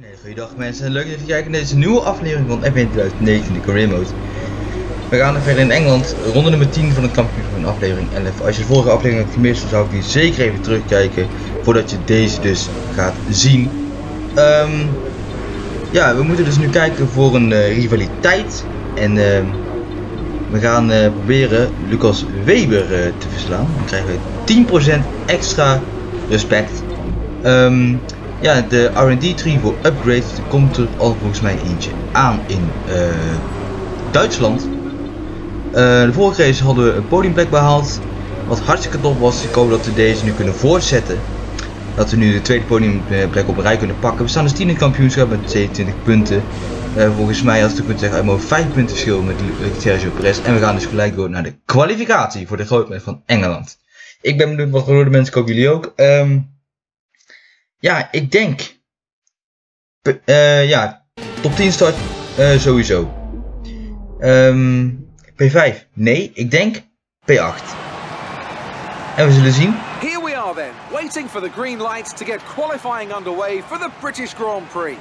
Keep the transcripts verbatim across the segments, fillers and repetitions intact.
Hey, goeiedag mensen, leuk dat je kijkt naar deze nieuwe aflevering van F één twintig negentien, de Career Mode. We gaan er verder in Engeland, ronde nummer tien van het kampioenschap van aflevering elf. Als je de vorige aflevering hebt gemist, dan zou ik die zeker even terugkijken voordat je deze dus gaat zien. Um, ja, we moeten dus nu kijken voor een uh, rivaliteit en uh, we gaan uh, proberen Lucas Weber uh, te verslaan. Dan krijgen we tien procent extra respect. Um, Ja, de R en D tree voor upgrades, er komt er al volgens mij eentje aan in uh, Duitsland. Uh, de vorige race hadden we een podiumplek behaald, wat hartstikke top was. Ik hoop dat we deze nu kunnen voortzetten. Dat we nu de tweede podiumplek op een rij kunnen pakken. We staan dus tien in het kampioenschap met zevenentwintig punten. Uh, volgens mij, als ik het goed zeg, uit mijn vijf punten verschil met Sergio Perez. En we gaan dus gelijk door naar de kwalificatie voor de grootprijs van Engeland. Ik ben benieuwd wat geworden mensen, ik hoop jullie ook. Um, Ja, ik denk, uh, ja, top tien start uh, sowieso. Um, P vijf, nee, ik denk P acht. En we zullen zien. Here we are then, waiting for the green lights to get qualifying underway for the British Grand Prix.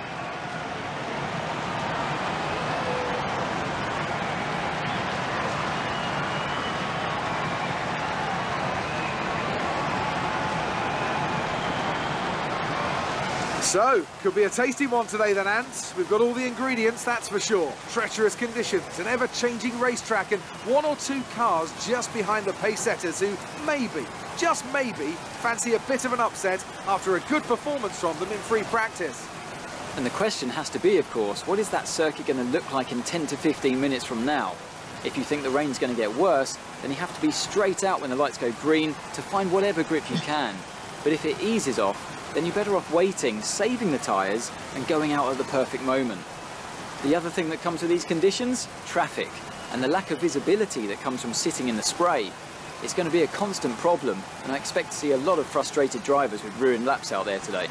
So, could be a tasty one today then, Ants. We've got all the ingredients, that's for sure. Treacherous conditions, an ever-changing racetrack and one or two cars just behind the pace setters who maybe, just maybe, fancy a bit of an upset after a good performance from them in free practice. And the question has to be, of course, what is that circuit going to look like in ten to fifteen minutes from now? If you think the rain's going to get worse, then you have to be straight out when the lights go green to find whatever grip you can. But if it eases off, then you're better off waiting, saving the tyres and going out at the perfect moment. The other thing that comes with these conditions, traffic, and the lack of visibility that comes from sitting in the spray. It's going to be a constant problem, and I expect to see a lot of frustrated drivers with ruined laps out there today.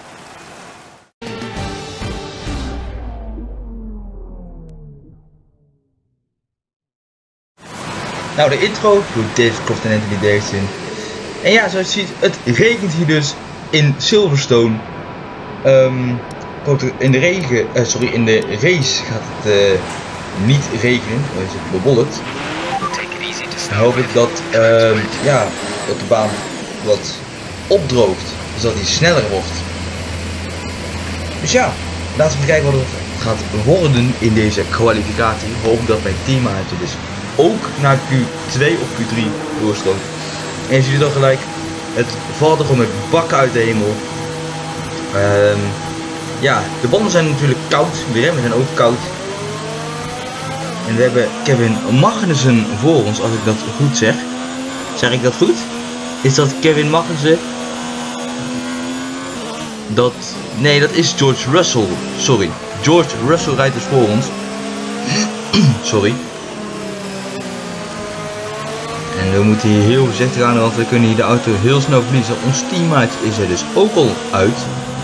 Nou, de intro door Dave Croft en Anthony Davidson. En ja, zoals je ziet, het regent hier dus in Silverstone. Um, in de regen, uh, sorry, in de race gaat het uh, niet regenen, dan is het bewolkt. Dan hoop ik dat, uh, ja, dat de baan wat opdroogt, zodat hij sneller wordt. Dus ja, laten we kijken wat het gaat worden in deze kwalificatie. Hoop dat mijn teammaatje dus ook naar Q twee of Q drie doorstroomt. En je ziet het al gelijk. Het valt er gewoon met bakken uit de hemel. Um, ja, de banden zijn natuurlijk koud. De remmen zijn ook koud. En we hebben Kevin Magnussen voor ons, als ik dat goed zeg. Zeg ik dat goed? Is dat Kevin Magnussen? Dat... Nee, dat is George Russell. Sorry. George Russell rijdt dus voor ons. Sorry. En we moeten hier heel voorzichtig gaan, want we kunnen hier de auto heel snel verliezen. Ons teammaat is er dus ook al uit.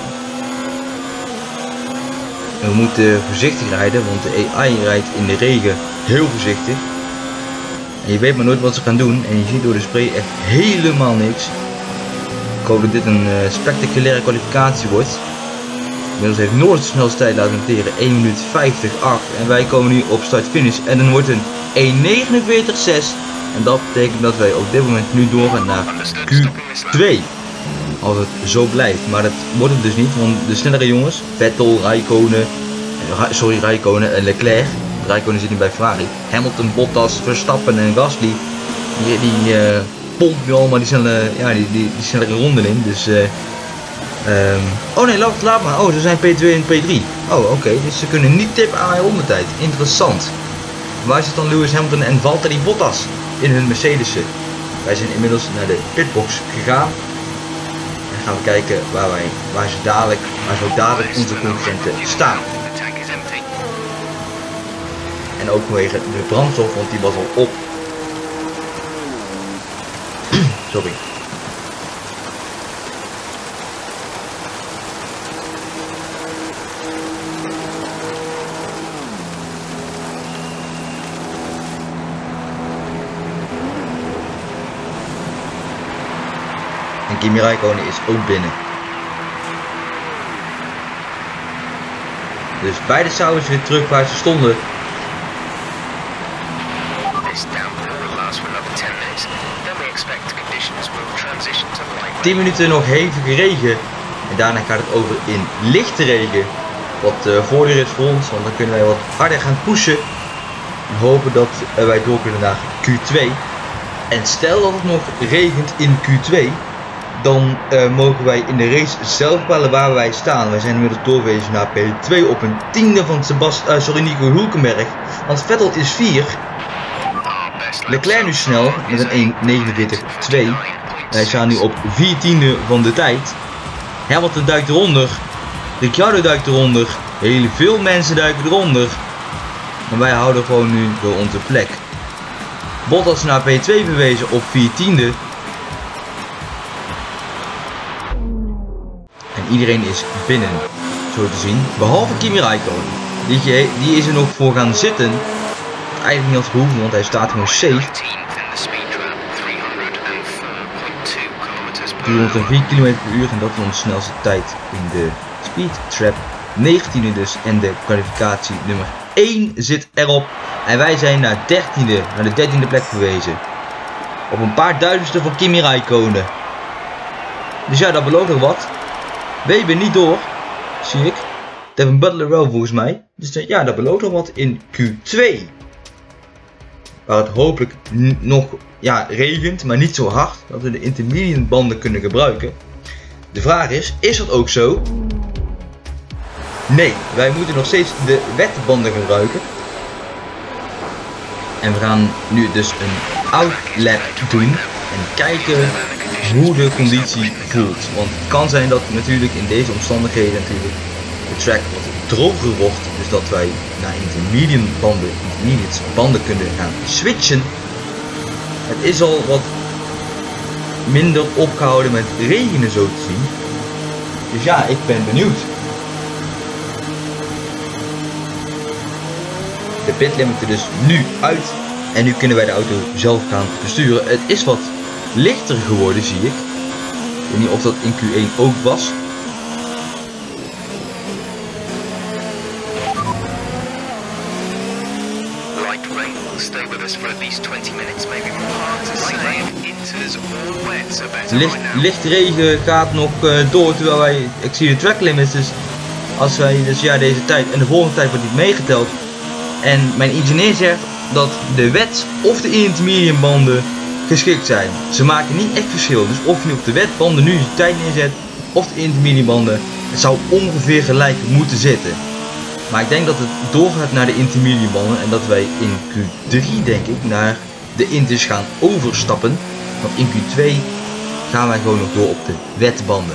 En we moeten voorzichtig rijden, want de A I rijdt in de regen heel voorzichtig. En je weet maar nooit wat ze gaan doen. En je ziet door de spray echt helemaal niks. Ik hoop dat dit een uh, spectaculaire kwalificatie wordt. Inmiddels heeft Noord de snelste tijd laten noteren, één minuut vijftig acht. En wij komen nu op start-finish en dan wordt een één negenenveertig zes. En dat betekent dat wij op dit moment nu doorgaan naar Q twee. Als het zo blijft. Maar dat wordt het dus niet. Want de snellere jongens, Vettel, Raikkonen, sorry Raikkonen en Leclerc. Raikkonen zit nu bij Ferrari. Hamilton, Bottas, Verstappen en Gasly. Die, die uh, pompen nu allemaal die, snelle, ja, die, die, die snellere ronden in. Dus uh, um, oh nee, laat, laat maar. Oh, ze zijn P twee en P drie. Oh, oké. Okay. Dus ze kunnen niet tippen aan mijn rondetijd. Interessant. Waar zit dan Lewis Hamilton en Valtteri Bottas in hun Mercedes'en? Wij zijn inmiddels naar de pitbox gegaan. En gaan we kijken waar wij, waar ze dadelijk, waar zo dadelijk onze concurrenten staan. En ook vanwege de brandstof, want die was al op. Sorry. En Kimi Räikkönen is ook binnen. Dus beide zouden weer terug waar ze stonden. tien minuten nog hevige regen. En daarna gaat het over in lichte regen. Wat uh, voordeel is voor ons, want dan kunnen wij wat harder gaan pushen. En hopen dat uh, wij door kunnen naar Q twee. En stel dat het nog regent in Q twee. Dan uh, mogen wij in de race zelf bepalen waar wij staan. Wij zijn inmiddels doorgewezen naar P twee op een tiende van Sebast uh, sorry, Nico Hülkenberg. Want Vettel is vier. Leclerc nu snel met een één negenenveertig twee. Wij staan nu op vier tiende van de tijd. Hamilton duikt eronder. Ricciardo duikt eronder. Heel veel mensen duiken eronder. Maar wij houden gewoon nu door onze plek. Bottas naar P twee bewezen op vier tiende. En iedereen is binnen, zo te zien. Behalve Kimi Räikkönen. Die, die is er nog voor gaan zitten. Wat eigenlijk niet had gehoeven, want hij staat gewoon safe. driehonderdvier kilometer per uur en dat is onze snelste tijd in de Speed Trap. negentiende dus en de kwalificatie nummer één zit erop. En wij zijn naar dertiende, naar de dertiende plek verwezen. Op een paar duizendste van Kimi Räikkönen. Dus ja, dat belooft nog wat. Weber niet door, zie ik. Devin Butler wel volgens mij. Dus ja, dat belooft nog wat in Q twee. Waar het hopelijk nog ja, regent, maar niet zo hard. Dat we de intermediate banden kunnen gebruiken. De vraag is, is dat ook zo? Nee, wij moeten nog steeds de wetbanden gebruiken. En we gaan nu dus een outlap doen. En kijken hoe de conditie voelt. Want het kan zijn dat natuurlijk in deze omstandigheden natuurlijk de track wat droger wordt. Dus dat wij naar intermediate banden, intermediate banden kunnen gaan switchen. Het is al wat minder opgehouden met regenen zo te zien. Dus ja, ik ben benieuwd. De pitlimit er dus nu uit. En nu kunnen wij de auto zelf gaan besturen. Het is wat lichter geworden, zie ik. Ik weet niet of dat in Q één ook was. Licht, licht regen gaat nog uh, door terwijl wij, ik zie de track limits, dus als wij dus ja deze tijd en de volgende tijd wordt niet meegeteld. En mijn ingenieur zegt dat de wet of de intermediate banden geschikt zijn. Ze maken niet echt verschil, dus of je op de wetbanden nu je tijd neerzet of de intermediate banden, het zou ongeveer gelijk moeten zitten. Maar ik denk dat het doorgaat naar de intermediate banden en dat wij in Q drie denk ik naar de inters gaan overstappen. Want in Q twee gaan wij gewoon nog door op de wetbanden.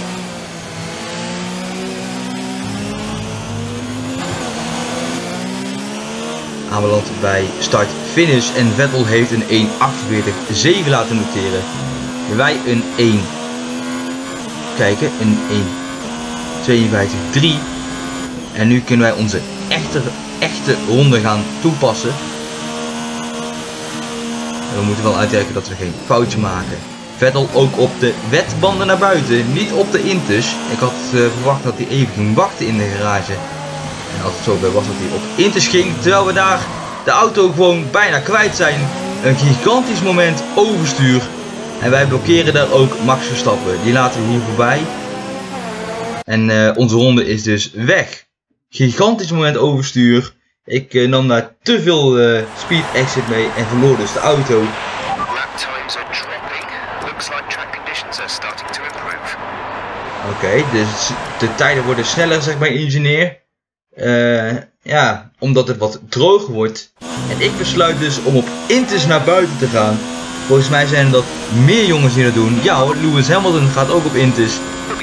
Aanbeland bij start-finish en Vettel heeft een één achtenveertig zeven laten noteren. Wij een één, kijken, een één tweeënvijftig drie. En nu kunnen wij onze echte, echte ronde gaan toepassen. En we moeten wel uitkijken dat we geen foutje maken. Vettel ook op de wetbanden naar buiten, niet op de inters. Ik had uh, verwacht dat hij even ging wachten in de garage. En als het zo was dat hij op inters ging, terwijl we daar de auto gewoon bijna kwijt zijn. Een gigantisch moment overstuur. En wij blokkeren daar ook Max Verstappen. Die laten we hier voorbij. En uh, onze ronde is dus weg. Gigantisch moment overstuur. Ik uh, nam daar te veel uh, speed exit mee en verloor dus de auto. Oké, okay, dus de tijden worden sneller, zegt mijn ingenieur. Uh, ja, omdat het wat droger wordt. En ik besluit dus om op inters naar buiten te gaan. Volgens mij zijn er dat meer jongens die dat doen. Ja hoor, Lewis Hamilton gaat ook op inters.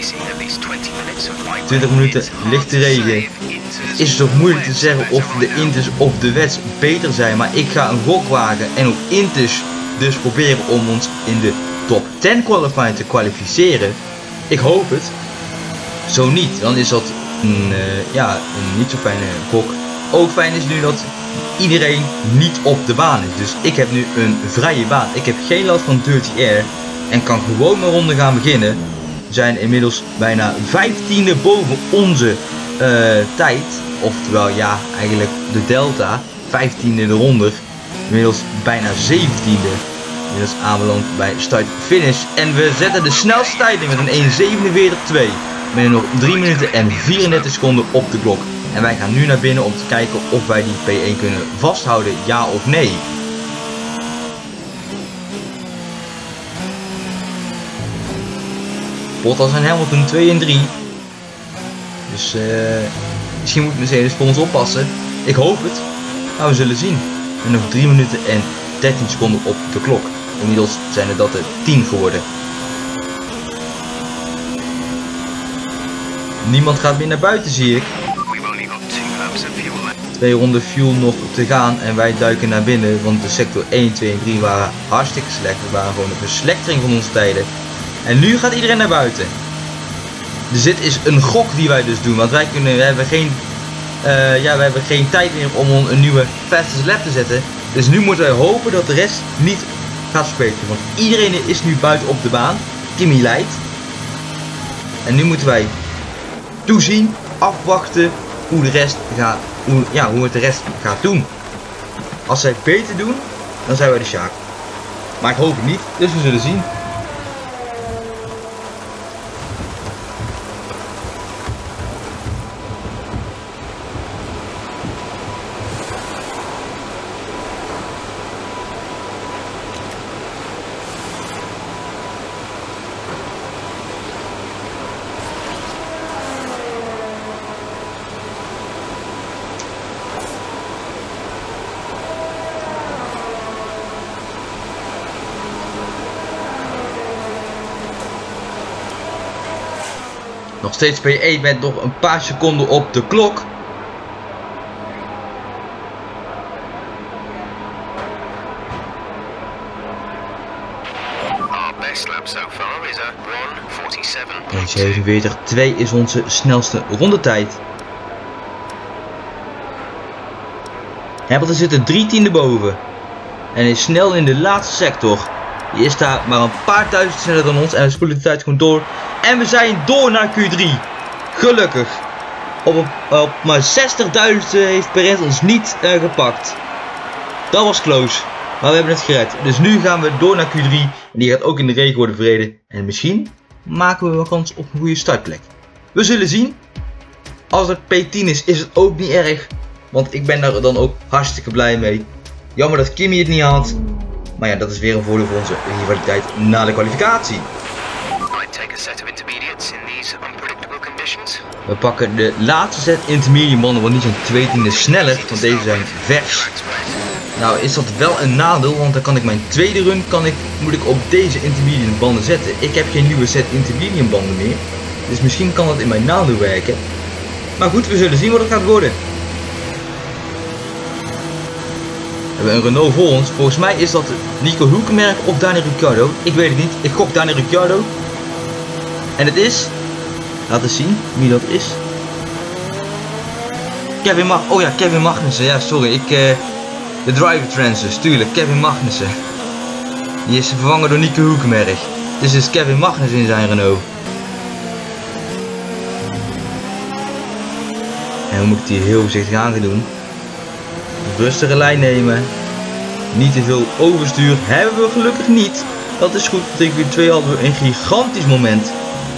twintig minuten lichte regen. Het is toch moeilijk te zeggen of de inters of de wets beter zijn. Maar ik ga een gok wagen en op inters dus proberen om ons in de top tien qualifying te kwalificeren. Ik hoop het. Zo niet, dan is dat een, uh, ja, een niet zo fijne gok. Ook fijn is nu dat iedereen niet op de baan is. Dus ik heb nu een vrije baan. Ik heb geen last van dirty air. En kan gewoon mijn ronde gaan beginnen. We zijn inmiddels bijna vijftiende boven onze uh, tijd. oftewel ja, eigenlijk de Delta, vijftiende eronder, inmiddels bijna zeventiende. Inmiddels aanbeland bij start-finish en we zetten de snelste tijd in met een één zevenenveertig twee. Met nog drie minuten en vierendertig seconden op de klok. En wij gaan nu naar binnen om te kijken of wij die P één kunnen vasthouden, ja of nee. Bottas en Hamilton twee en drie. Dus uh, misschien moet Mercedes voor ons oppassen. Ik hoop het. Maar we zullen zien. En nog drie minuten en dertien seconden op de klok. Inmiddels zijn het dat er tien geworden. Niemand gaat meer naar buiten, zie ik. Twee ronden fuel nog te gaan en wij duiken naar binnen. Want de sector één, twee en drie waren hartstikke slecht. We waren gewoon een verslechtering van onze tijden. En nu gaat iedereen naar buiten. Dus dit is een gok die wij dus doen. Want wij kunnen, we hebben geen, uh, ja, we hebben geen tijd meer om een nieuwe fastest lap te zetten. Dus nu moeten wij hopen dat de rest niet gaat spelen. Want iedereen is nu buiten op de baan. Kimi leidt. En nu moeten wij toezien, afwachten hoe de rest gaat, hoe, ja, hoe het de rest gaat doen. Als zij beter doen, dan zijn wij de Sjaak. Maar ik hoop het niet, dus we zullen zien. Nog steeds P één met nog een paar seconden op de klok. één zevenenveertig twee is onze snelste rondetijd. Hamilton zit er drie tiende boven. En is snel in de laatste sector. Die is daar maar een paar duizend sneller dan ons en we spoelen de tijd gewoon door. En we zijn door naar Q drie. Gelukkig. Op, een, op maar zestigduizend heeft Perez ons niet uh, gepakt. Dat was close. Maar we hebben het gered. Dus nu gaan we door naar Q drie. En die gaat ook in de regen worden verreden. En misschien maken we wel kans op een goede startplek. We zullen zien. Als het P tien is, is het ook niet erg. Want ik ben daar dan ook hartstikke blij mee. Jammer dat Kimi het niet had. Maar ja, dat is weer een voordeel voor onze rivaliteit na de kwalificatie. We pakken de laatste set intermediate banden, want die zijn twee tienden sneller, want deze zijn vers. Nou is dat wel een nadeel, want dan kan ik mijn tweede run, kan ik, moet ik op deze intermediate banden zetten. Ik heb geen nieuwe set intermediate banden meer, dus misschien kan dat in mijn nadeel werken. Maar goed, we zullen zien wat het gaat worden. We hebben een Renault voor ons. Volgens mij is dat Nico Hülkenberg of Daniel Ricciardo. Ik weet het niet. Ik gok Daniel Ricciardo. En het is... Laat eens zien wie dat is. Kevin Mag... Oh ja, Kevin Magnussen. Ja, sorry. Ik... Uh, de driver transfers. Tuurlijk. Kevin Magnussen. Die is vervangen door Nico Hülkenberg. Dus is Kevin Magnussen in zijn Renault. En hoe moet ik die heel voorzichtig aan gaan doen? Rustige lijn nemen. Niet te veel overstuur. Hebben we gelukkig niet. Dat is goed. Want in Q twee hadden we een gigantisch moment.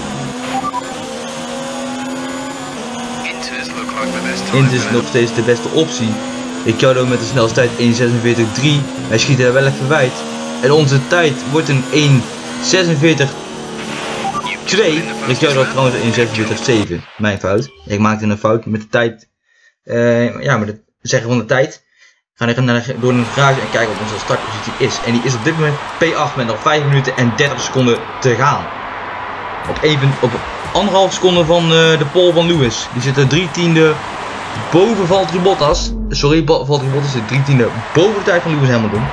Inter is nog steeds de beste optie. Ricciardo met de snelste tijd één zesenveertig drie. Wij schieten er wel even wijd. En onze tijd wordt een één zesenveertig twee. Ricciardo had trouwens één zesenveertig zeven. Mijn fout. Ik maakte een fout met de tijd. Uh, ja, met het zeggen van de tijd. We gaan even naar de, door naar de garage en kijken wat onze startpositie is. En die is op dit moment P acht met nog vijf minuten en dertig seconden te gaan. Op, even, op anderhalf seconde van uh, de pole van Lewis. Die zit er drie tiende boven Valtteri Bottas. Sorry, Valtteri Bottas zit drie tiende boven de tijd van Lewis Hamilton.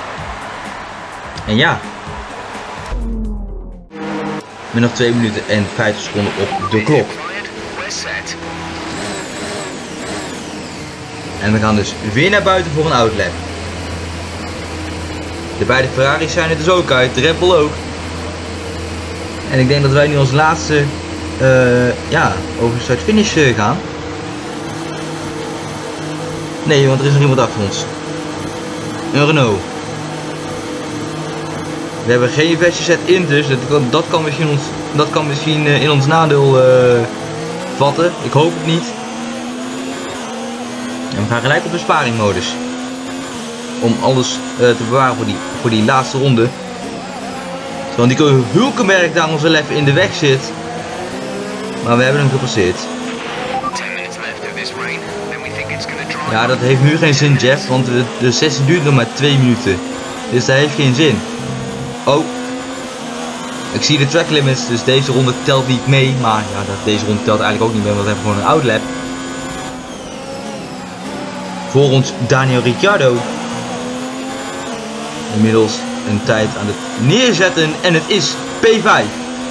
En ja. Met nog twee minuten en vijftig seconden op de klok. En we gaan dus weer naar buiten voor een outlap. De beide Ferraris zijn er dus ook uit, de Red Bull ook. En ik denk dat wij nu als laatste uh, ja, over start-finish uh, gaan. Nee, want er is nog iemand achter ons. Een Renault. We hebben geen versie set in, dus dat kan, dat kan misschien, ons, dat kan misschien uh, in ons nadeel uh, vatten. Ik hoop het niet. En we gaan gelijk op besparingmodus. Om alles uh, te bewaren voor die, voor die laatste ronde. Want die Hulkenberg daar ons wel even in de weg zit. Maar we hebben hem gepasseerd. Ja, dat heeft nu geen zin, Jeff, want de, de sessie duurt nog maar twee minuten. Dus dat heeft geen zin. Oh. Ik zie de track limits, dus deze ronde telt niet mee. Maar ja, deze ronde telt eigenlijk ook niet mee, want we hebben gewoon een outlap. Voor ons Daniel Ricciardo. Inmiddels een tijd aan het neerzetten en het is P vijf.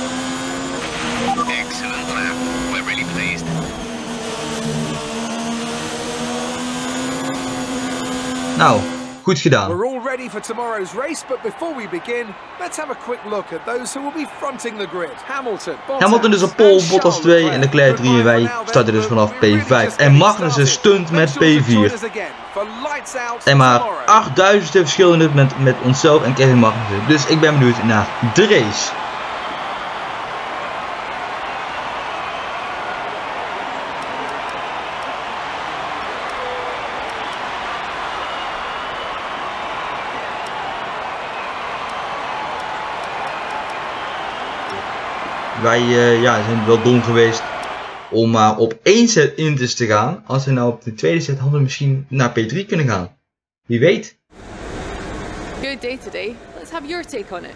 Nou, goed gedaan. We're all ready for tomorrow's race, but before we begin, let's have a quick look at those who will be fronting the grid. Hamilton, Hamilton dus op pole, Bottas twee en Leclerc drie en wij starten dus vanaf P vijf. En Magnussen stunt met P vier. En maar achtduizend verschil in het met, met onszelf en Kevin Magnussen. Dus ik ben benieuwd naar de race. Wij uh, ja, zijn wel dom geweest om maar op één set inters te gaan. Als we nou op de tweede set hadden we misschien naar P drie kunnen gaan. Wie weet. Good day today. Let's have your take on it.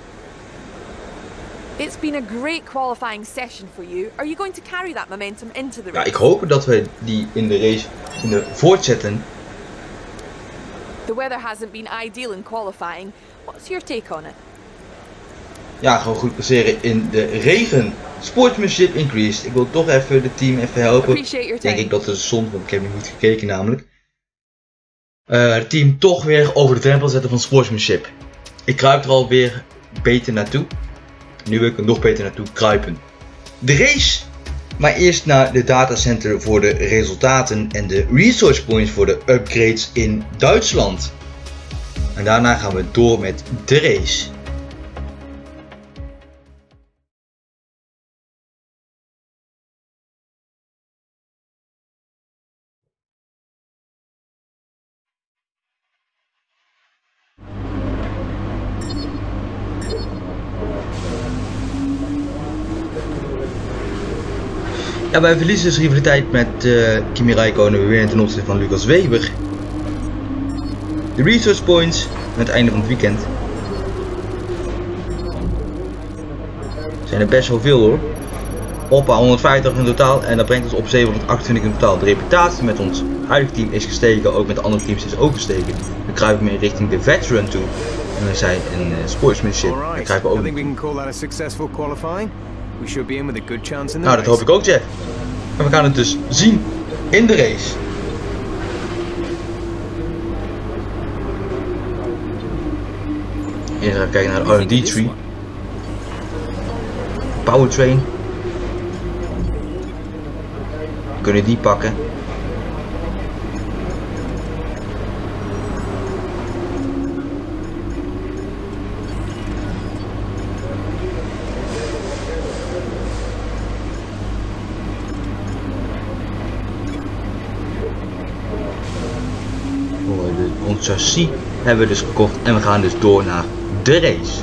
It's been a great qualifying session for you. Are you going to carry that momentum into the race? Ja, ik hoop dat we die in de race kunnen voortzetten. The weather hasn't been ideal in qualifying. What's your take on it? Ja, gewoon goed passeren in de regen. Sportsmanship increased. Ik wil toch even het team even helpen. Denk ik dat het stond, want ik heb nog niet gekeken namelijk. Uh, het team toch weer over de drempel zetten van sportsmanship. Ik kruip er alweer beter naartoe. Nu wil ik er nog beter naartoe kruipen. De race. Maar eerst naar de datacenter voor de resultaten en de resource points voor de upgrades in Duitsland. En daarna gaan we door met de race. Ja, wij verliezen dus rivaliteit met uh, Kimi Räikkönen weer ten opzichte van Lucas Weber. De resource points met het einde van het weekend zijn er best wel veel hoor. Hoppa, honderdvijftig in totaal en dat brengt ons op zevenhonderdachtentwintig in totaal. De reputatie met ons huidige team is gestegen, ook met de andere teams is ook gestegen. We kruipen meer richting de veteran toe en we zijn in uh, sportsmanship. We kruipen ook. Nou, dat hoop ik ook, Jeff. En we gaan het dus zien in de race. Eerst even kijken naar de R and D tree. Powertrain. We kunnen die pakken. Ons chassis hebben we dus gekocht en we gaan dus door naar de race.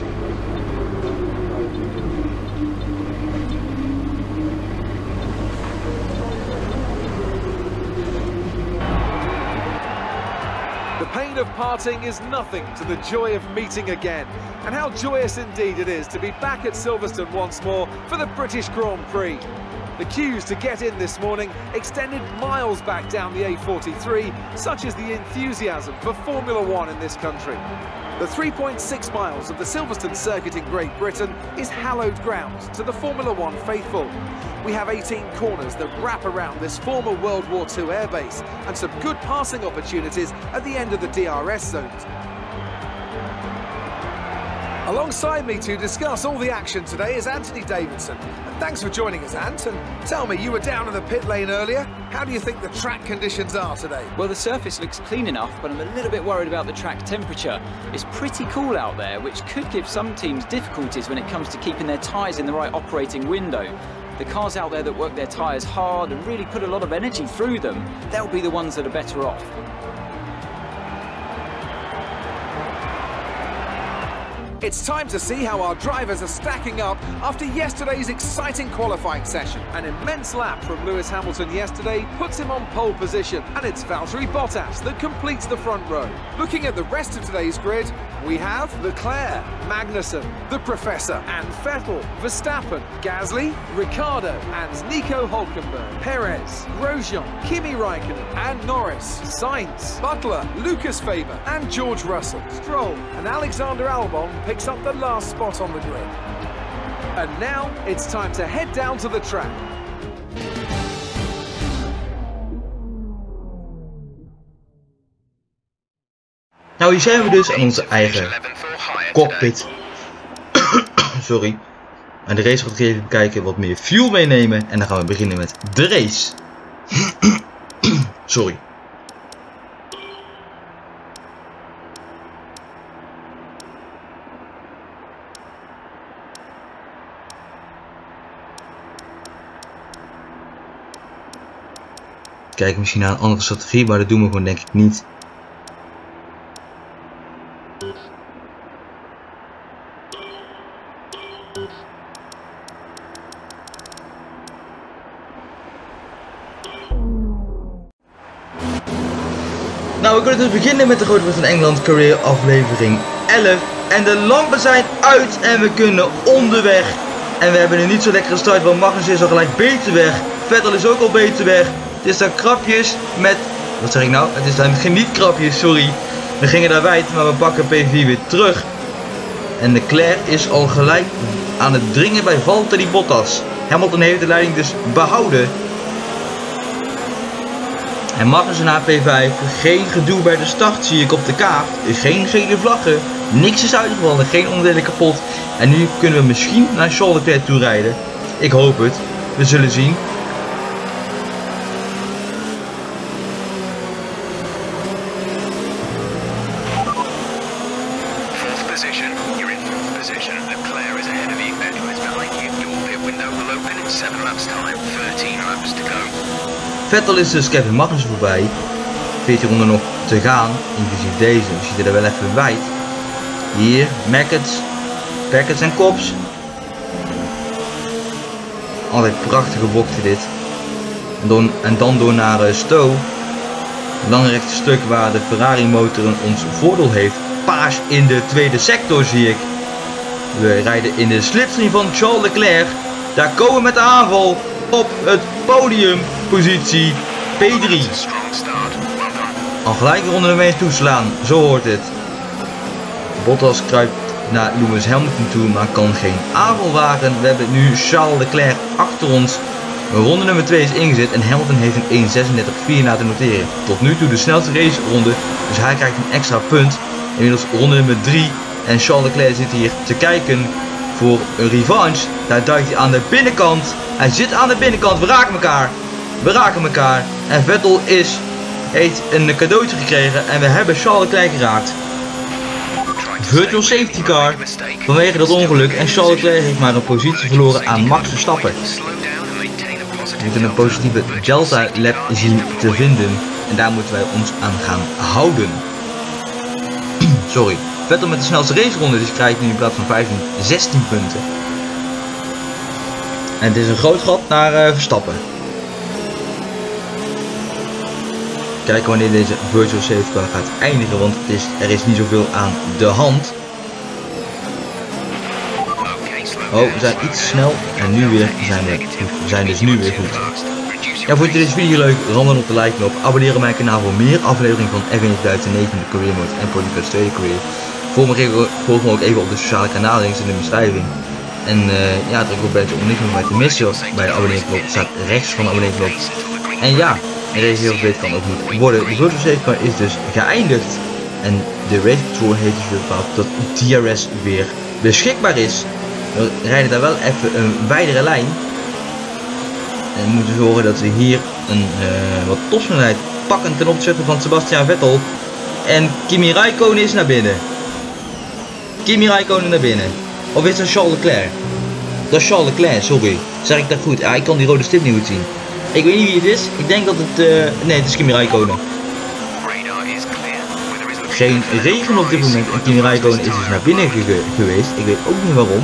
The pain of parting is nothing to the joy of meeting again. And how joyous indeed it is to be back at Silverstone once more for the British Grand Prix. The queues to get in this morning extended miles back down the A forty-three, such is the enthusiasm for Formula One in this country. The three point six miles of the Silverstone circuit in Great Britain is hallowed ground to the Formula One faithful. We have eighteen corners that wrap around this former World War Two airbase and some good passing opportunities at the end of the D R S zones. Alongside me to discuss all the action today is Anthony Davidson. And thanks for joining us, Ant. And tell me, you were down in the pit lane earlier. How do you think the track conditions are today? Well, the surface looks clean enough, but I'm a little bit worried about the track temperature. It's pretty cool out there, which could give some teams difficulties when it comes to keeping their tyres in the right operating window. The cars out there that work their tyres hard and really put a lot of energy through them, they'll be the ones that are better off. It's time to see how our drivers are stacking up after yesterday's exciting qualifying session. An immense lap from Lewis Hamilton yesterday puts him on pole position, and it's Valtteri Bottas that completes the front row. Looking at the rest of today's grid, we have Leclerc, Magnussen, the Professor, and Vettel, Verstappen, Gasly, Ricciardo, and Nico Hülkenberg, Perez, Grosjean, Kimi Raikkonen, and Norris, Sainz, Butler, Lucas Faber, and George Russell. Stroll and Alexander Albon picks up the last spot on the grid. And now it's time to head down to the track. Nou, hier zijn we dus aan onze eigen cockpit. Sorry. En de race gaat even bekijken, wat meer fuel meenemen. En dan gaan we beginnen met de race. Sorry. Kijk misschien naar een andere strategie, maar dat doen we gewoon denk ik niet. Nou, we kunnen dus beginnen met de Grote Prijs van Engeland Career aflevering elf. En de lampen zijn uit en we kunnen onderweg. En we hebben een niet zo lekkere start, want Magnussen is al gelijk beter weg. Vettel is ook al beter weg. Het is dan krapjes met... Wat zeg ik nou? Het is dan geen niet krapjes, sorry. We gingen daar wijd, maar we pakken P vier weer terug. En Leclerc is al gelijk aan het dringen bij Valtteri Bottas. Hamilton heeft de leiding dus behouden. En Magnussen naar P vijf. Geen gedoe bij de start zie ik op de kaart. Dus geen gele vlaggen. Niks is uitgevallen. Geen onderdelen kapot. En nu kunnen we misschien naar Charles Leclerc toe rijden. Ik hoop het. We zullen zien. Vettel is dus Kevin Magnussen voorbij. veertien ronden nog te gaan, inclusief deze. We zitten er wel even wijd. Hier, Mackets, Packets en Kops. Altijd prachtige bochten dit. En dan, en dan door naar uh, Stowe. Een lang rechte stuk waar de Ferrari motor ons voordeel heeft. Paars in de tweede sector zie ik. We rijden in de slipstream van Charles Leclerc. Daar komen we met de aanval op het podium. Positie P drie. Al gelijk de ronde ermee toeslaan, zo hoort het. Bottas kruipt naar Lewis Hamilton toe, maar kan geen aanval wagen. We hebben nu Charles Leclerc achter ons. Ronde nummer twee is ingezet en Hamilton heeft een één zesendertig vier laten noteren. Tot nu toe de snelste raceronde, dus hij krijgt een extra punt. Inmiddels ronde nummer drie en Charles Leclerc zit hier te kijken voor een revanche. Daar duikt hij aan de binnenkant. Hij zit aan de binnenkant, we raken elkaar. We raken elkaar. En Vettel is, heeft een cadeautje gekregen en we hebben Charles Leclerc geraakt. Virtual safety car vanwege dat ongeluk en Charles Leclerc heeft maar een positie verloren aan Max Verstappen. We moeten een positieve Delta lap zien te vinden en daar moeten wij ons aan gaan houden. Sorry. Vettel met de snelste raceronde, dus krijgt nu in plaats van vijftien, zestien punten. En het is een groot gat naar uh, Verstappen. Kijken wanneer deze virtual safety car gaat eindigen, want het is, er is niet zoveel aan de hand. Oh, we zijn iets snel en nu weer zijn we, we zijn dus nu weer goed. Ja, vond je deze video leuk? Ram dan op de like knop, abonneer op mijn kanaal voor meer afleveringen van F één tweeduizend negentien de Career Mode en Polycross tweede Career. Volg me, volg me ook even op de sociale kanalen links in de beschrijving. En uh, ja, druk op bij het om niks meer bij te missen bij de abonneerknop. Het staat rechts van de abonneerknop. En ja, en reageren op dit kan ook niet worden. De virtual safety car is dus geëindigd. En de race control heeft dus weer bepaald dat D R S weer beschikbaar is. We rijden daar wel even een wijdere lijn. En we moeten zorgen dat we hier een uh, wat topsnelheid pakken ten opzichte van Sebastian Vettel. En Kimi Räikkönen is naar binnen. Kimi Räikkönen naar binnen. Of is dat Charles Leclerc? Dat is Charles Leclerc, sorry. Zeg ik dat goed? Ja, ik kan die rode stip niet goed zien. Ik weet niet wie het is. Ik denk dat het... Uh, nee, het is Kimi Räikkönen. Geen regen op dit moment en Kimi Räikkönen is dus naar binnen ge geweest. Ik weet ook niet waarom.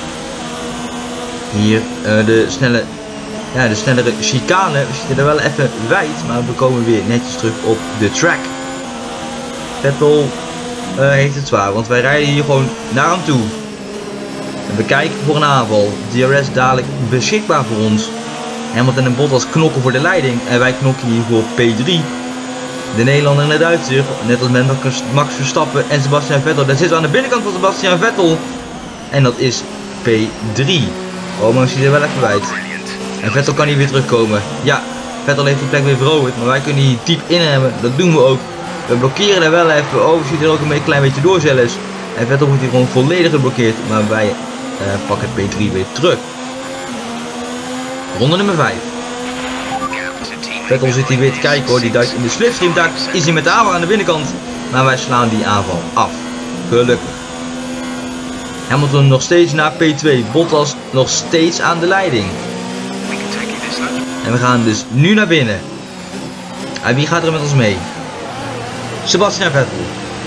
Hier uh, de snelle... Ja, de snellere chicane. We zitten er wel even wijd, maar we komen weer netjes terug op de track. Vettel uh, heeft het zwaar, want wij rijden hier gewoon naar hem toe. En we kijken voor een aanval. D R S dadelijk beschikbaar voor ons. Hamilton en Bottas knokken voor de leiding en wij knokken hier voor P drie. De Nederlander en de Duitser, net als met Max Verstappen en Sebastian Vettel. Daar zitten we aan de binnenkant van Sebastian Vettel. En dat is P drie. Oh, maar we zitten er wel even wijd. En Vettel kan hier weer terugkomen. Ja, Vettel heeft die plek weer veroverd, maar wij kunnen hier diep inremmen. Dat doen we ook. We blokkeren er wel even. Oh, we zitten er ook een klein beetje door zelfs. En Vettel wordt hier gewoon volledig geblokkeerd. Maar wij uh, pakken P drie weer terug. Ronde nummer vijf. Vettel zit hier weer te kijken hoor. Die duikt in de slipstream. Daar is hij met de aanval aan de binnenkant. Maar wij slaan die aanval af. Gelukkig. Hamilton nog steeds naar P twee. Bottas nog steeds aan de leiding. En we gaan dus nu naar binnen. En wie gaat er met ons mee? Sebastian Vettel.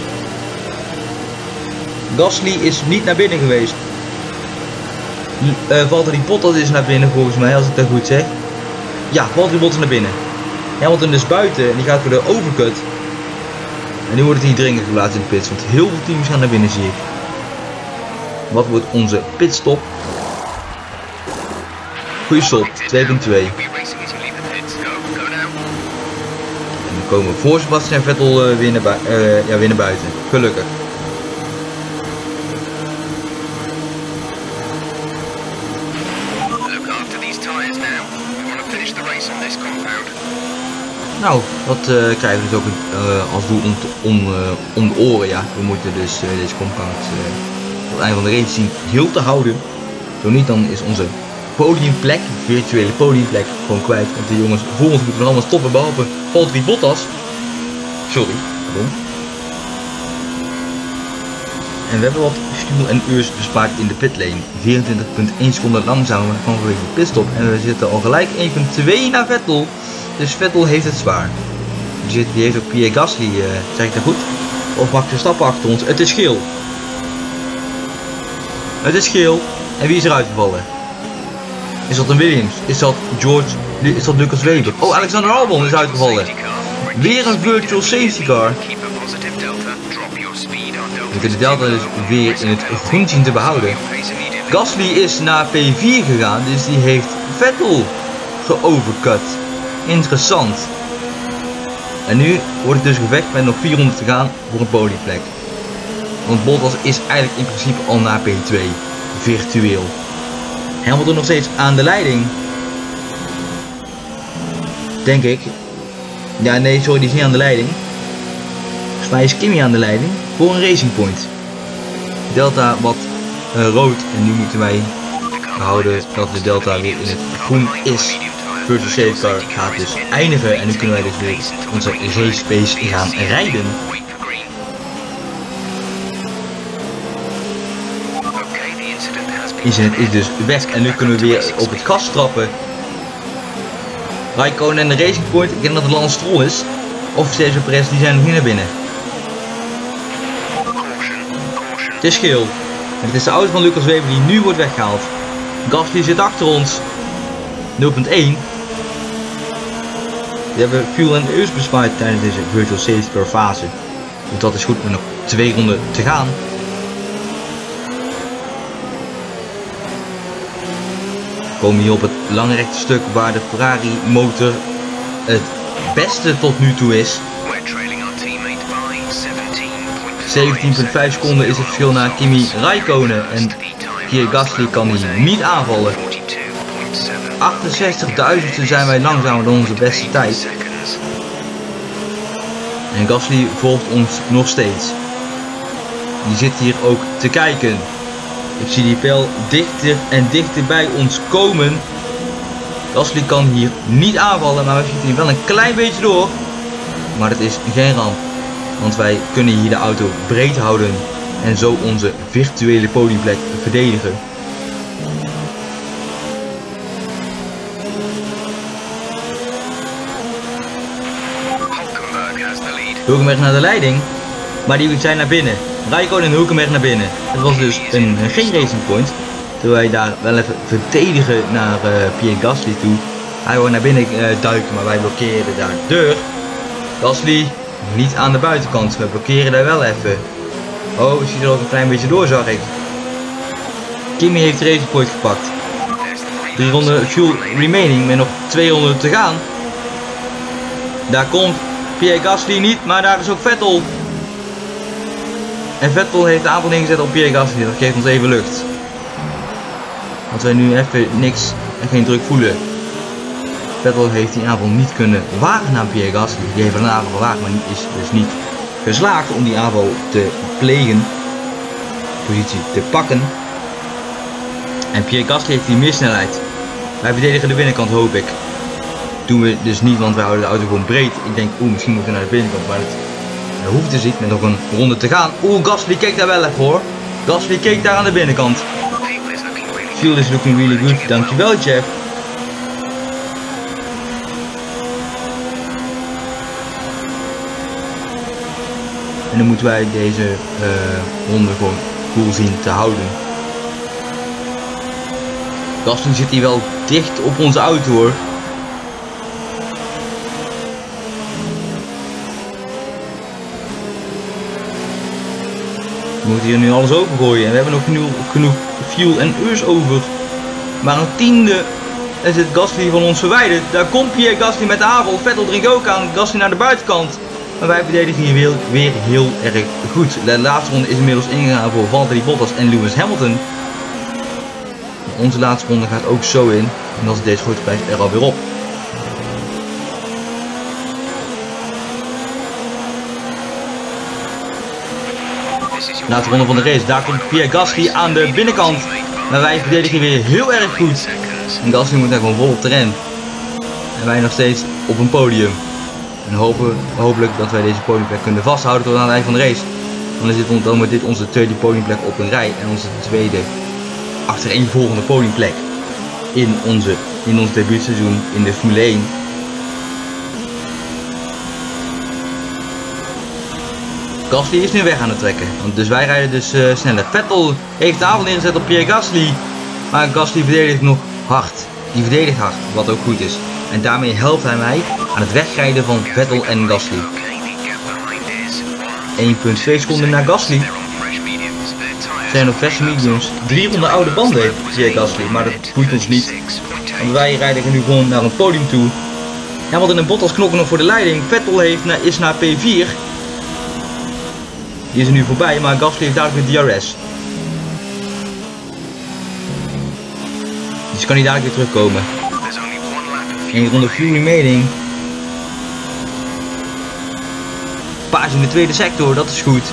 Gasly is niet naar binnen geweest. Uh, Valtteri Bottas is naar binnen volgens mij, als ik dat goed zeg. Ja, Valtteri Bottas naar binnen. Hamilton is buiten en die gaat voor de overcut. En nu wordt het hier dringend geplaatst in de pits, want heel veel teams gaan naar binnen zie ik. Wat wordt onze pitstop? Goeie stop, twee punt twee. En we komen voor Sebastian Vettel uh, weer, naar uh, ja, weer naar buiten. Gelukkig. Nou, dat uh, krijgen we dus ook uh, als doel om, te, om, uh, om de oren. Ja. We moeten dus uh, deze compound uh, tot het einde van de race zien heel te houden. Zo niet, dan is onze podiumplek, virtuele podiumplek, gewoon kwijt. Want de jongens voor ons moeten allemaal stoppen, behalve Valtteri Bottas. Sorry, pardon. En we hebben wat fuel en uurs bespaard in de pitlane. vierentwintig komma één seconden langzamer van vanwege de pitstop. En we zitten al gelijk één punt twee naar Vettel. Dus Vettel heeft het zwaar. Die heeft ook Pierre Gasly, uh, zeg ik dat goed? Of Max Verstappen achter ons. Het is geel. Het is geel. En wie is eruit gevallen? Is dat een Williams? Is dat George? Is dat Lucas Weber? Oh, Alexander Albon is uitgevallen. Weer een virtual safety car. We kunnen de delta dus weer in het groen zien te behouden. Gasly is naar P vier gegaan, dus die heeft Vettel geovercut. Interessant. En nu wordt het dus gevecht met nog vierhonderd te gaan voor een podiumplek. Want Bottas is eigenlijk in principe al naar P twee. Virtueel. Hamilton nog steeds aan de leiding. Denk ik. Ja, nee, sorry, die is niet aan de leiding. Volgens mij is Kimi aan de leiding voor een Racing Point. Delta wat uh, rood. En nu moeten wij houden dat de delta weer in het groen is. Virtual safety car gaat dus eindigen. En nu kunnen wij dus weer onze race pace gaan rijden. Incident is dus weg en nu kunnen we weer op het gas trappen. Räikkönen en de Racing Point, ik denk dat het Lance Stroll is. Of Sergio Perez, die zijn nog niet naar binnen. Het is geel. En het is de auto van Lucas Weber die nu wordt weggehaald. Gasly zit achter ons. nul punt één. We hebben fuel en uurs bespaard tijdens deze virtual safety car fase. Dus dat is goed met nog twee ronden te gaan. We komen hier op het lange rechte stuk waar de Ferrari motor het beste tot nu toe is. zeventien komma vijf seconden is het verschil naar Kimi Räikkönen en Pierre Gasly kan hier niet aanvallen. achtenzestigduizendste zijn wij langzamer dan onze beste tijd. En Gasly volgt ons nog steeds. Die zit hier ook te kijken. Ik zie die pijl dichter en dichter bij ons komen. Gasly kan hier niet aanvallen, maar we schieten hier wel een klein beetje door. Maar het is geen ramp, want wij kunnen hier de auto breed houden en zo onze virtuele podiumplek verdedigen. Hulkenberg naar de leiding, maar die zijn naar binnen. Räikkönen en Hulkenberg naar binnen. Het was dus een, geen racing point. Terwijl wij daar wel even verdedigen naar uh, Pierre Gasly toe. Hij wil naar binnen uh, duiken, maar wij blokkeren daar de deur. Gasly niet aan de buitenkant, we blokkeren daar wel even. Oh, ik zie er ook een klein beetje door, zag ik. Kimi heeft de racing point gepakt. Drie ronden fuel remaining met nog twee ronden te gaan. Daar komt Pierre Gasly niet, maar daar is ook Vettel. En Vettel heeft de aanval ingezet op Pierre Gasly, dat geeft ons even lucht. Want wij nu even niks en geen druk voelen. Vettel heeft die aanval niet kunnen wagen naar Pierre Gasly. Die heeft een aanval gewaagd, maar is dus niet geslaagd om die aanval te plegen. Positie te pakken. En Pierre Gasly heeft die meer snelheid. Wij verdedigen de binnenkant, hoop ik. Doen we dus niet, want wij houden de auto gewoon breed. Ik denk, oeh, misschien moeten we naar de binnenkant, maar dat, dat hoeft dus niet met nog een ronde te gaan. Oeh, Gasly keek daar wel even voor. Gasly keek daar aan de binnenkant. Fuel is looking really good, dankjewel Jeff. En dan moeten wij deze uh, ronde gewoon cool zien te houden. Gasly zit hier wel dicht op onze auto hoor. We moeten hier nu alles overgooien en we hebben nog genoeg, genoeg fuel en urs over. Maar een tiende en zit Gasly van ons verwijderd. Daar komt Pierre Gasly met de aanval. Vettel dringt ook aan. Gasly naar de buitenkant. Maar wij verdedigen hier weer, weer heel erg goed. De laatste ronde is inmiddels ingegaan voor Valtteri Bottas en Lewis Hamilton. Onze laatste ronde gaat ook zo in. En dan zit deze grote prijs er alweer op. Laatste ronde van de race. Daar komt Pierre Gasly aan de binnenkant. Maar wij verdedigen weer heel erg goed. En Gasly moet daar gewoon vol op de ren. En wij nog steeds op een podium. En hopen hopelijk dat wij deze podiumplek kunnen vasthouden tot aan het eind van de race. Dan is dit, dan wordt dit onze tweede podiumplek op een rij. En onze tweede achtereenvolgende podiumplek. In, onze, in ons debuutseizoen in de Formule één. Gasly is nu weg aan het trekken, want dus wij rijden dus uh, sneller. Vettel heeft de aanval neergezet op Pierre Gasly, maar Gasly verdedigt nog hard. Die verdedigt hard, wat ook goed is. En daarmee helpt hij mij aan het wegrijden van Vettel en Gasly. één komma twee seconden naar Gasly. Zijn nog verse mediums. Drie ronden oude banden heeft Pierre Gasly, maar dat boeit ons niet. Want wij rijden nu gewoon naar een podium toe. Hamilton en Bottas knokken nog voor de leiding. Vettel heeft na, is naar P vier. Die is er nu voorbij, maar Gasly heeft dadelijk een D R S. Dus kan hij dadelijk weer terugkomen. Eén ronde fuel remaining. Paas in de tweede sector, dat is goed.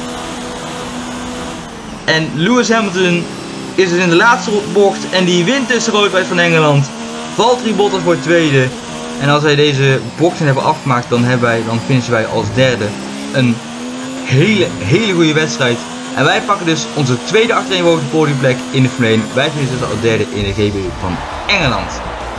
En Lewis Hamilton is dus in de laatste bocht en die wint dus de roodprijs van Engeland. Valtteri Bottas wordt tweede. En als wij deze boxen hebben afgemaakt, dan, hebben wij, dan finishen wij als derde. Een hele, hele goede wedstrijd. En wij pakken dus onze tweede achtereenvolgende podiumplek in de Formule één. Wij finishen dus als derde in de G P van Engeland.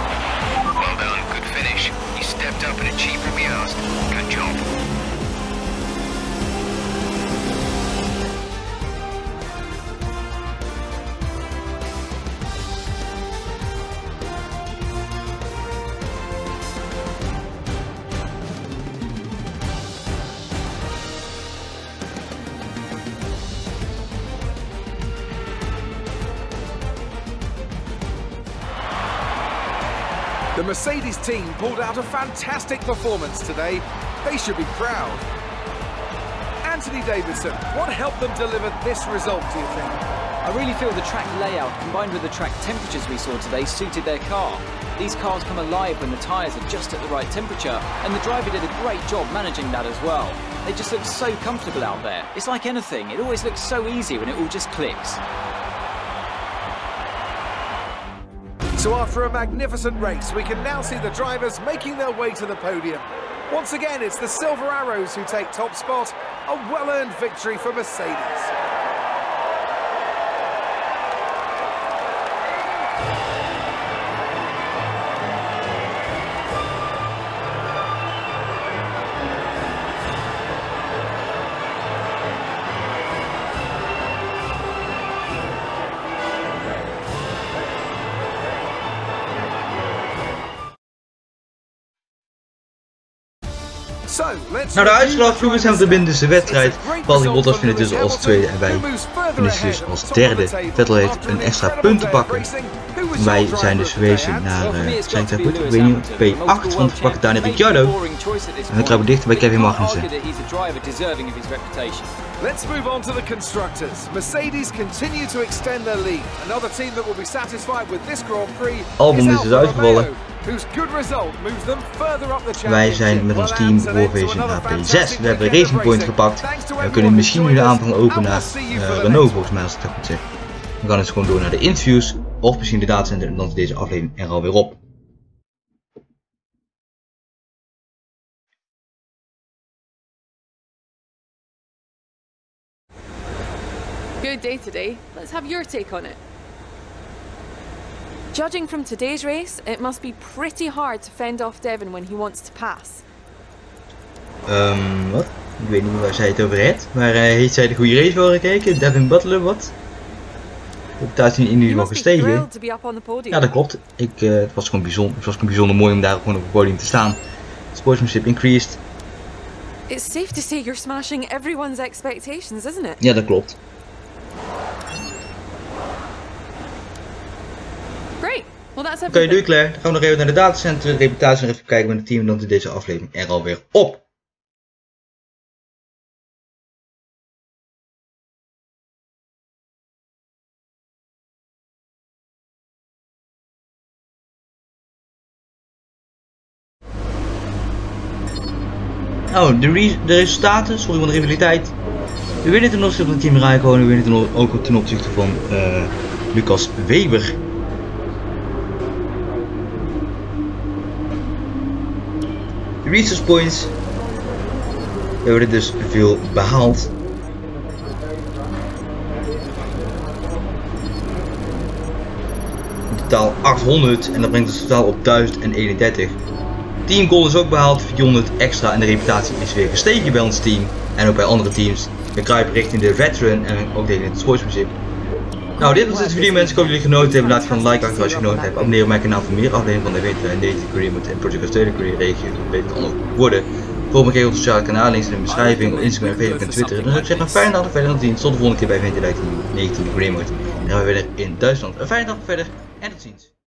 The Mercedes team pulled out a fantastic performance today. They should be proud. Anthony Davidson, what helped them deliver this result, do you think? I really feel the track layout combined with the track temperatures we saw today suited their car. These cars come alive when the tyres are just at the right temperature, and the driver did a great job managing that as well. They just look so comfortable out there. It's like anything, it always looks so easy when it all just clicks. So after a magnificent race, we can now see the drivers making their way to the podium. Once again, it's the Silver Arrows who take top spot. A well-earned victory for Mercedes. Nou, de uitslag Lewis Hamilton wint dus de wedstrijd. Valtteri Bottas finit dus als tweede en wij finishen dus als derde. Vettel heeft een extra punt te pakken. Wij zijn dus verwezen naar, uh, zijn het goed? Ik weet niet, P acht, want we pakken Daniel Ricciardo. En we kruipen dichter bij Kevin Magnussen. Let's move on to the constructors. Mercedes continue to extend their lead. Another team that will be satisfied with this Grand Prix. Albon is dus uitgevallen. Whose good result moves them further up the championship. Wij zijn met ons team Warvision H P zes. We hebben de Racing Point gepakt. En we kunnen misschien nu de aanvang openen naar uh, Renault volgens mij, als ik dat goed zeg. We gaan dus gewoon door naar de interviews. Of misschien de datacenter en dan is deze aflevering er alweer op. Good day today. Let's have your take on it. Judging from today's race, it must be pretty hard to fend off Devin when he wants to pass. Um, wat? Ik weet niet waar zij het over heeft. Maar uh, heeft zij de goede race wel gekeken? Devin Butler, wat? De reputatie in ieder geval gestegen. Ja, dat klopt. Ik, uh, het, was gewoon bijzonder, het was gewoon bijzonder mooi om daar gewoon op het podium te staan. Sportsmanship increased. It's safe to say you're smashing everyone's expectations, isn't it? Ja, dat klopt. Great. Well, that's Oké, okay, doei Claire. Dan gaan we nog even naar de datacenter, de reputatie nog even kijken met het team en dan is deze aflevering er alweer op. Oh, de, re de resultaten, sorry van de rivaliteit. We winnen ten opzichte van het team Raikkonen, we winnen ten ook ten opzichte van uh, Lucas Weber. De resource points. We hebben er dus veel behaald. In totaal achthonderd en dat brengt ons totaal op duizend eenendertig. Team goal is ook behaald, vierhonderd extra en de reputatie is weer gestegen bij ons team. En ook bij andere teams. We kruipen richting de veteran en ook tegen het sportsmanship. Nou, dit was het video mensen, ik hoop dat jullie genoten hebben. Laat even een like achter als je genoten hebt. Abonneer op mijn kanaal voor meer afleveringen van de weten en deze career mode en Project Australia career regio. Dat weet het allemaal worden. Volg me even op sociale kanalen, links in de beschrijving, op Instagram, Facebook en Twitter. Dan zou ik zeggen een fijne dag verder dan zien. Tot de volgende keer bij negentiende career mode. En dan gaan we verder in Duitsland. Een fijne dag verder en tot ziens.